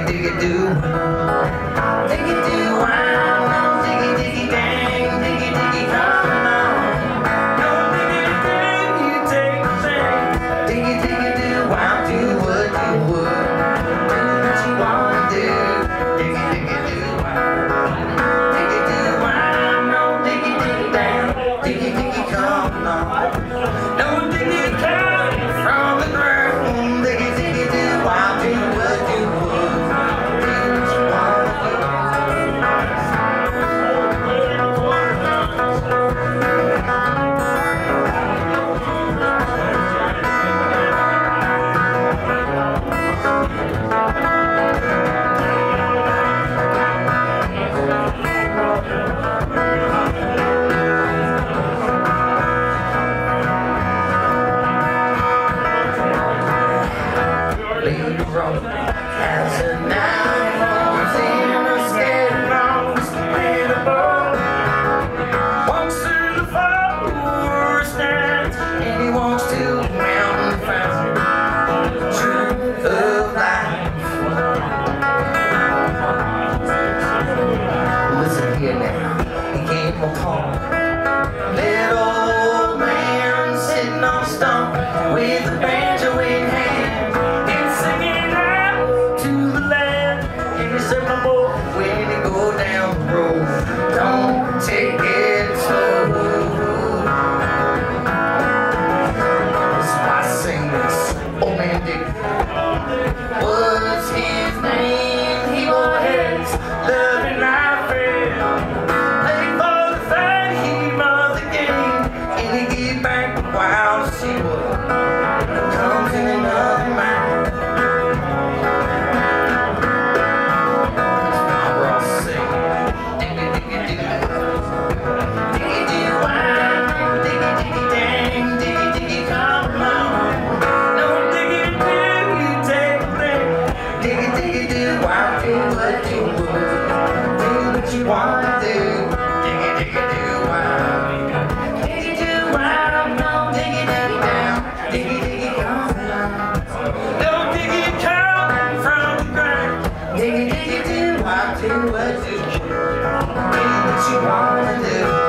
diggy do. Diggy do, wow, diggy diggy dang, diggy diggy come on. No diggity dang, you take the thing. Diggy diggy do, wow, do what you would. Do what you wanna do. Diggy diggy do, wow. Diggy do, wow, no diggy diggy dang, diggy diggy come on. No diggity come from the ground. Diggy diggy do, wow, do what you would. Do what you wanna do. As a night falls in a scared bones, little boy walks through the forest stands, and he walks to the mountain found truth of life. Listen here now, he came upon little old man sitting on a stump with a banjo in hand. When you go down the road, don't take it slow. That's why I sing this. Old man Dick was his name. He was loving our friend. Played for the fame of the game, and he get back the wild to see what comes in another mind. Do what you would, do what you wanna do. Diggy diggy do, wow. Diggy do, wow, no diggy diggy down. Diggy diggy come down. No diggy come from the ground. Diggy diggy do, wow, do what you would, do what you wanna do.